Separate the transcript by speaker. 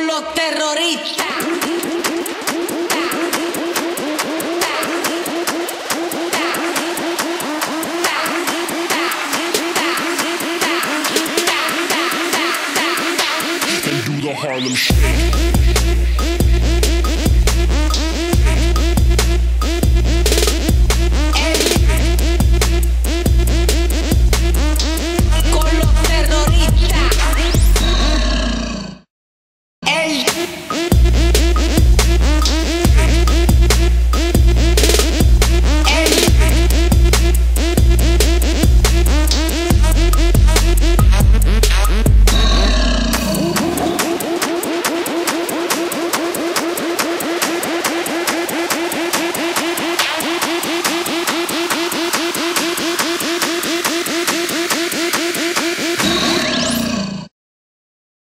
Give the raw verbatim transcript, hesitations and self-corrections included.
Speaker 1: los terroristas.
Speaker 2: And do the Harlem Shake.
Speaker 1: Con los terroristas. El